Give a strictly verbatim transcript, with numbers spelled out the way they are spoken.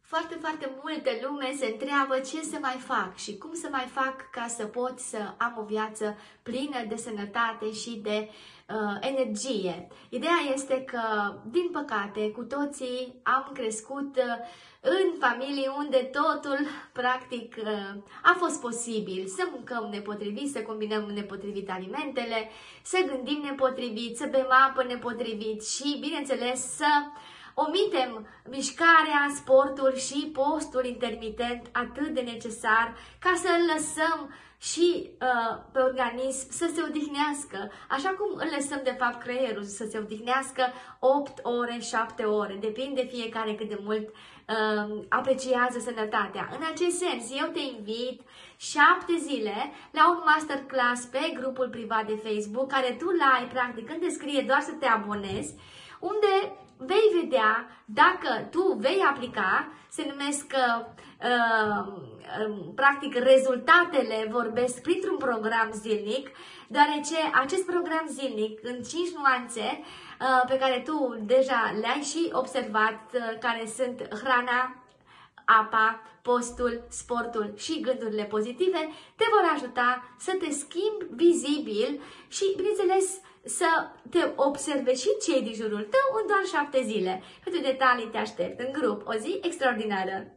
Foarte, foarte multă lume se întreabă ce să mai fac și cum să mai fac ca să pot să am o viață plină de sănătate și de uh, energie. Ideea este că, din păcate, cu toții am crescut uh, în familii unde totul, practic, uh, a fost posibil. Să mâncăm nepotrivit, să combinăm nepotrivit alimentele, să gândim nepotrivit, să bem apă nepotrivit și, bineînțeles, să omitem mișcarea, sportul și postul intermitent atât de necesar ca să îl lăsăm și uh, pe organism să se odihnească, așa cum îl lăsăm de fapt creierul să se odihnească opt ore, șapte ore, depinde fiecare cât de mult uh, apreciază sănătatea. În acest sens, eu te invit șapte zile la un masterclass pe grupul privat de Facebook, care tu l-ai practic în descriere, doar să te abonezi, unde vei vedea dacă tu vei aplica, se numesc uh, practic rezultatele vorbesc printr-un program zilnic, deoarece acest program zilnic în cinci nuanțe uh, pe care tu deja le-ai și observat, uh, care sunt hrana, apa, postul, sportul și gândurile pozitive, te vor ajuta să te schimbi vizibil și, bineînțeles, să te observe și cei din jurul tău în doar șapte zile. Pentru detalii te aștept în grup. O zi extraordinară!